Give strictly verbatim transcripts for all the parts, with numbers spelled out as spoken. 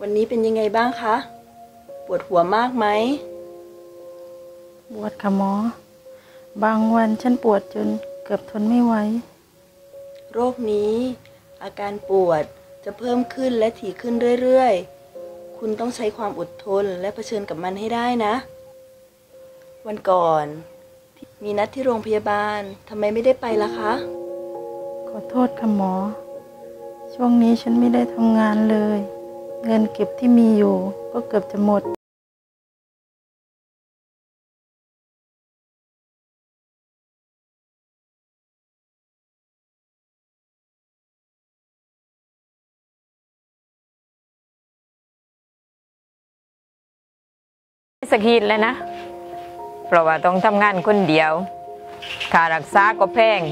วันนี้เป็นยังไงบ้างคะปวดหัวมากไหมปวดค่ะหมอบางวันฉันปวดจนเกือบทนไม่ไหวโรคนี้อาการปวดจะเพิ่มขึ้นและถี่ขึ้นเรื่อยๆคุณต้องใช้ความอดทนและเผชิญกับมันให้ได้นะวันก่อนมีนัดที่โรงพยาบาลทำไมไม่ได้ไปล่ะคะขอโทษค่ะหมอช่วงนี้ฉันไม่ได้ทำงานเลยเงินเก็บที่มีอยู่ก็เกือบจะหมดสักทีเลยนะเพราะว่าต้องทำงานคนเดียวค่ารักษาก็แพง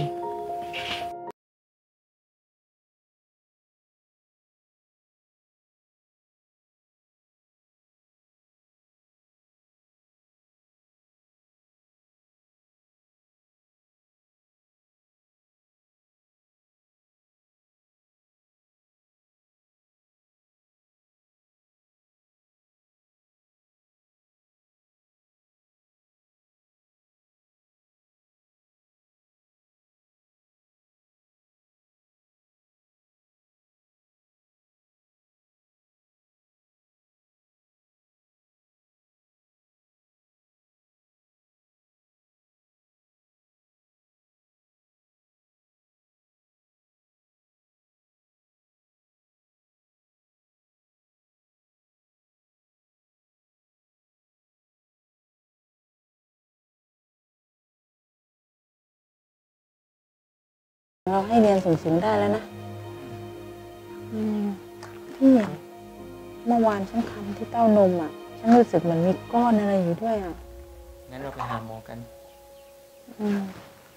เราให้เรียนสูงๆได้แล้วนะอืมพี่เมื่อวานฉันคันที่เต้านมอ่ะฉันรู้สึกเหมือนมีก้อนอะไรอยู่ด้วยอ่ะงั้นเราไปหาหมอกันอืม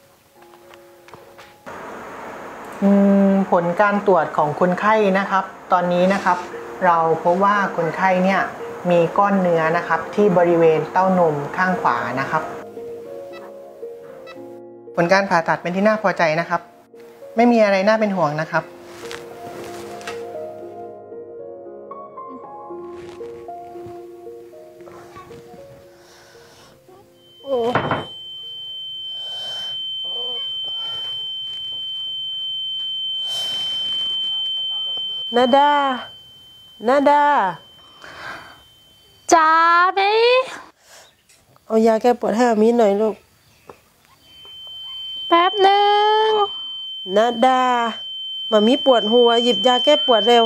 อืมผลการตรวจของคนไข้นะครับตอนนี้นะครับเราพบว่าคนไข้เนี่ยมีก้อนเนื้อนะครับที่บริเวณเต้านมข้างขวานะครับผลการผ่าตัดเป็นที่น่าพอใจนะครับไม่มีอะไรน่าเป็นห่วงนะครับนาดานาดาจ้าไหมเอายาแก้ปวดให้อามีหน่อยลูกแป๊บหนึ่งนาดามามีปวดหัวหยิบยาแก้ปวดเร็ว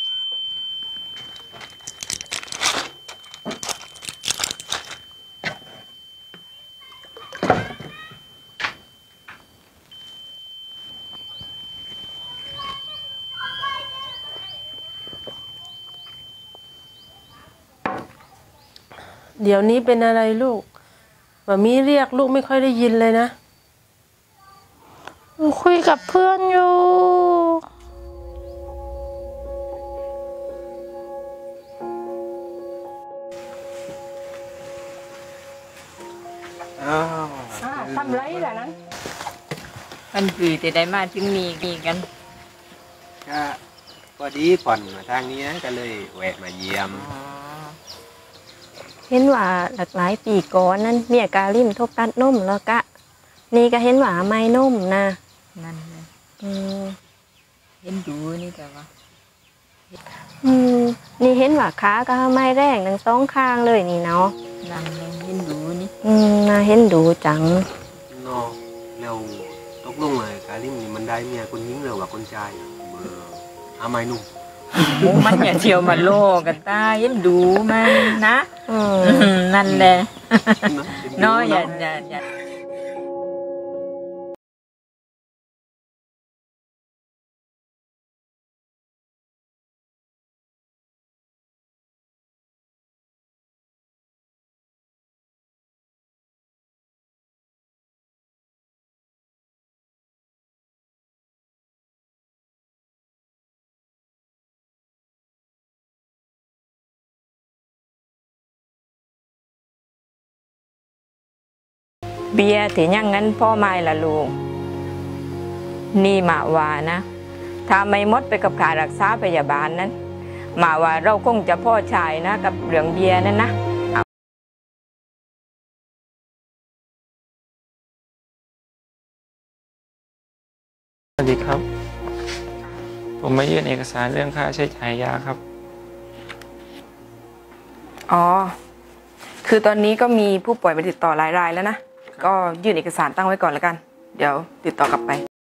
เดี๋ยวนี้เป็นอะไรลูกมามีเรียกลูกไม่ค่อยได้ยินเลยนะคุยกับเพื่อนอยู่อ้าวทำไรล่ะนั้นมันคือจะได้มาถึงนี้กี่กันก็พอดีผ่อนมาทางนี้นะก็เลยแวะมาเยี่ยมเห็นว่าหลากหลายปีก่อนนั้นเมียกาลิ่มทบตัดนมแล้วก็นี่ก็เห็นว่าไม่นมนะนั่นเลยอืมเห็นดูนี่แต่ว่าอืมนี่เห็นว่าขาก็ไม่แรงทั้งสองข้างเลยนี่เนาะนั่นเลยเห็นดูนี่อืมน่าเห็นดูจังเนาะแล้วตกลงเลยกาลิมนี่มันได้เมียคนหญิงหรือว่าคนชายเบอร์อาไม้นุ่มมันอย่าเที่ยวมาโลกันตาเห็นดูมันนะนั่นแหละเนาะอย่าอย่าอย่าเบียร์ที่ยังงั้นพ่อไม่ละลูกนี่มาว่านะถ้าไม่มดไปกับค่ารักษาพยาบาลนั้นมาว่าเราคงจะพ่อชายนะกับเหลืองเบียร์นั่นนะสวัสดีครับ ผมมายื่นเอกสารเรื่องค่าใช้จ่ายยาครับอ๋อ คือตอนนี้ก็มีผู้ป่วยมาติดต่อหลายรายแล้วนะ ก็ยื่นเอกสารตั้งไว้ก่อนแล้วกัน เดี๋ยวติดต่อกลับไป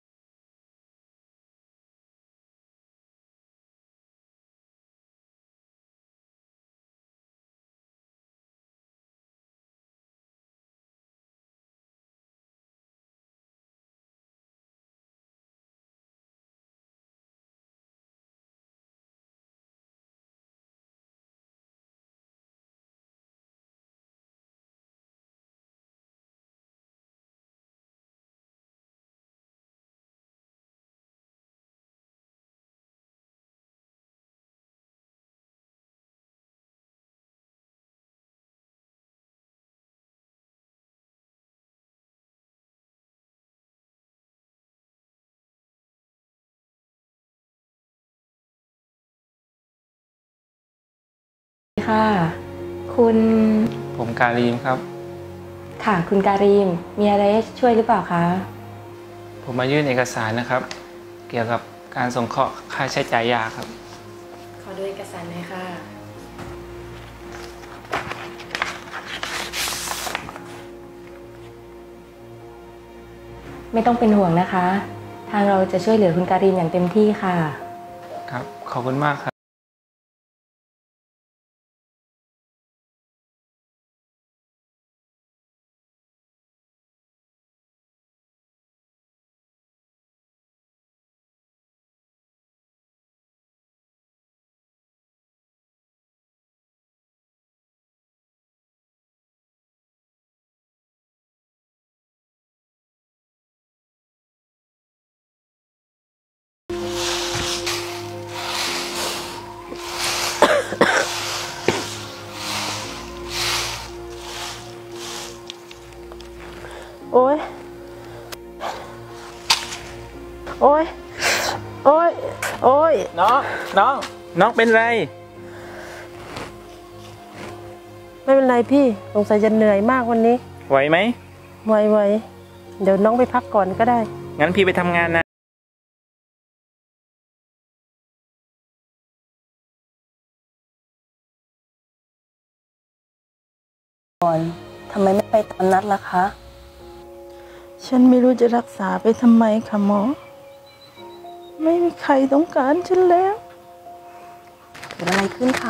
ค่ะ คุณผมการีมครับค่ะคุณการีมมีอะไรช่วยหรือเปล่าคะผมมายื่นเอกสารนะครับ เกี่ยวกับการส่งเคราะห์ค่าใช้จ่ายยาครับขอดูเอกสารหน่อยค่ะ ไม่ต้องเป็นห่วงนะคะ ทางเราจะช่วยเหลือคุณการีมอย่างเต็มที่ค่ะครับ ขอบคุณมากครับโอ้ยโอ้ยโอ้ยโอ้ยน้องน้องน้องเป็นไรไม่เป็นไรพี่สงสัยจะเหนื่อยมากวันนี้ไหวไหมไวๆเดี๋ยวน้องไปพักก่อนก็ได้งั้นพี่ไปทำงานนะก่อนทำไมไม่ไปตามนัดล่ะคะฉันไม่รู้จะรักษาไปทำไมค่ะหมอ ไม่มีใครต้องการฉันแล้วเกิดอะไรขึ้นคะ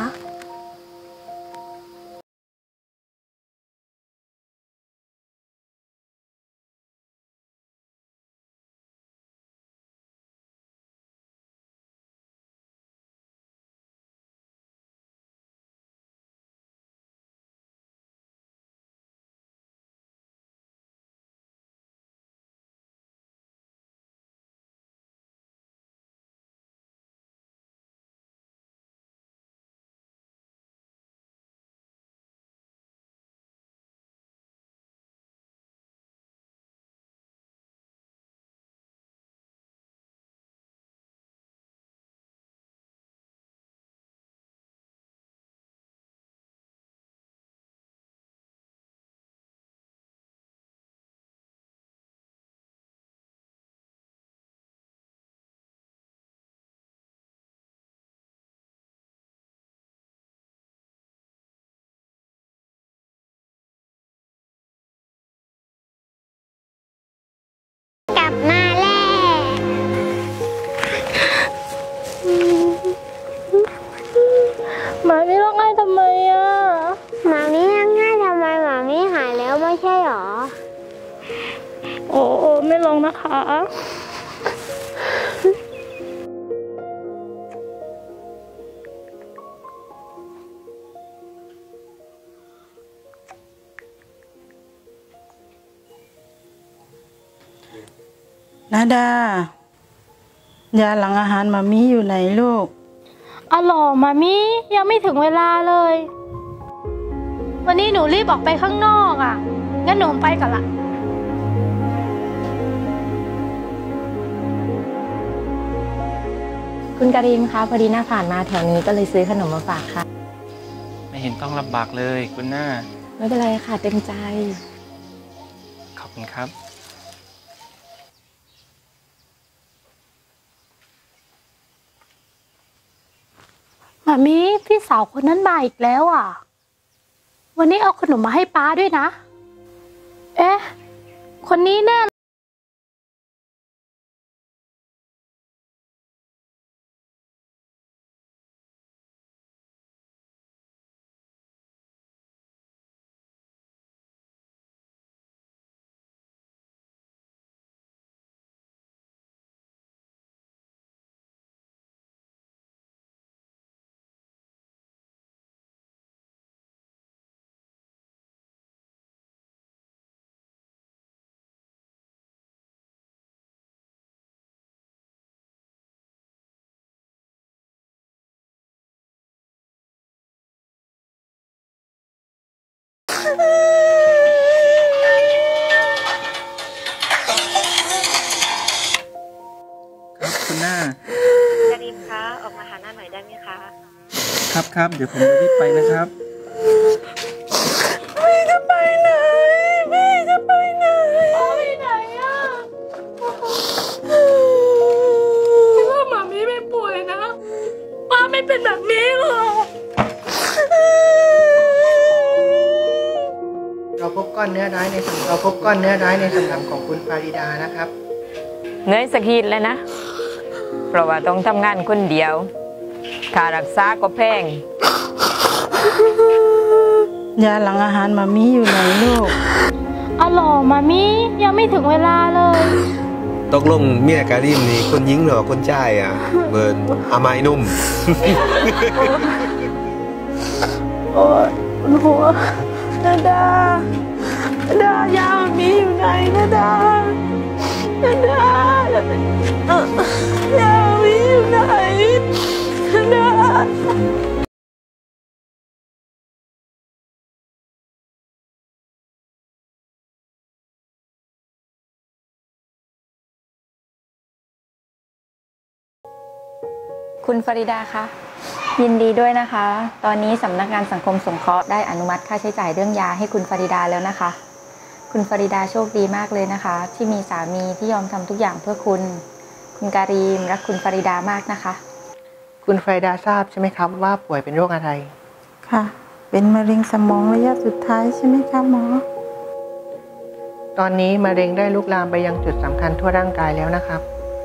กลับมาแล้วหมามี่ร้องไห้ทำไมอ่ะหมามี่ร้องไห้ทำไมหมามี่หายแล้วไม่ใช่หรอโอ้โอ้ไม่ร้องนะคะนาดายาหลังอาหารมามีอยู่ไหนลูกอ๋อหรอมามี่ยังไม่ถึงเวลาเลย วันนี้หนูรีบออกไปข้างนอกอ่ะงั้นหนูไปก่อนละคุณการิมคะพอดีหน้าผ่านมาแถวนี้ก็เลยซื้อขนมมาฝากค่ะไม่เห็นต้องลำบากเลยคุณหน้าไม่เป็นไรค่ะเต็มใจขอบคุณครับหมามีพี่สาวคนนั้นมาอีกแล้วอ่ะวันนี้เอาขนมมาให้ป้าด้วยนะเอ๊ะคนนี้แน่ครับคุณหน้าการิมคะออกมาหาหน้าหน่อยได้ไหมคะครับครับเดี๋ยวผมจะรีบไปนะครับแม่จะไปไหนแม่จะไปไหนป้าไปไหนอ่ะถ้าหมามีไม่ป่วยนะป้าไม่เป็นแบบนี้หรอกเราพบก้อนเนื้อร้ายในสมองเราพบก้อนเนื้อร้ายในสมองของคุณฟาริดานะครับเหนื่อยสักทีเลยนะ เพราะว่าต้องทำงานคนเดียวค่ารักษาก็แพงยาหลังอาหารมามีอยู่ไหนลูกอ๋อหรอมามียังไม่ถึงเวลาเลยตกลงเมียกาลิมนี่คนยิงหรือคนจ่ายอ่ะเบิร์นอาไม้นุ่มโอ้ยปวดหัวนาดานาดายามามีอยู่ไหนนาดานาดาเอ่อยามามีอยู่ไหนนาดาคุณฟาริดาคะยินดีด้วยนะคะ ตอนนี้สำนักงานสังคมสงเคราะห์ได้อนุมัติค่าใช้จ่ายเรื่องยาให้คุณฟาริดาแล้วนะคะ คุณฟาริดาโชคดีมากเลยนะคะ ที่มีสามีที่ยอมทำทุกอย่างเพื่อคุณ คุณการีมรักคุณฟาริดามากนะคะคุณฟาริดาทราบใช่ไหมครับว่าป่วยเป็นโรคอะไรค่ะ เป็นมะเร็งสมองระยะสุดท้ายใช่ไหมคะหมอตอนนี้มะเร็งได้ลุกลามไปยังจุดสำคัญทั่วร่างกายแล้วนะครับ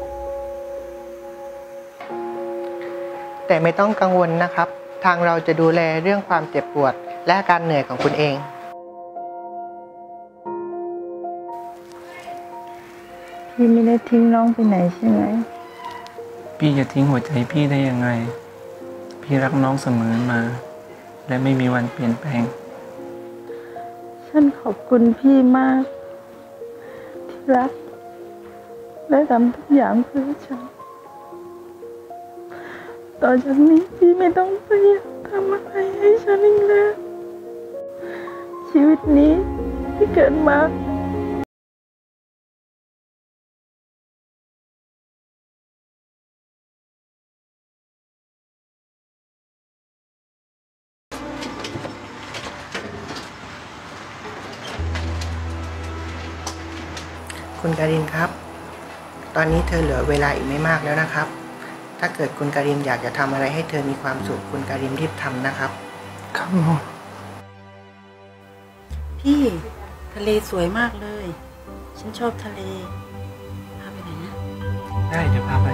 แต่ไม่ต้องกังวลนะครับ ทางเราจะดูแลเรื่องความเจ็บปวดและอาการเหนื่อยของคุณเองพี่ไม่ได้ทิ้งน้องไปไหนใช่ไหมพี่จะทิ้งหัวใจพี่ได้ยังไง พี่รักน้องเสมอมา และไม่มีวันเปลี่ยนแปลงฉันขอบคุณพี่มาก ที่รักและทำทุกอย่างเพื่อฉัน ต่อจากนี้พี่ไม่ต้องพยายามทำอะไรให้ฉันอีกแล้ว ชีวิตนี้ที่เกิดมาคุณการินครับ ตอนนี้เธอเหลือเวลาอีกไม่มากแล้วนะครับ ถ้าเกิดคุณการินอยากจะทำอะไรให้เธอมีความสุขคุณการินรีบทำนะครับครับหมอพี่ทะเลสวยมากเลย ฉันชอบทะเล พาไปไหนนะได้เดี๋ยวพาไป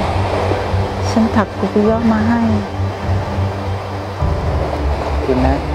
ฉันถักกุกยอมาให้ขอบคุณนะ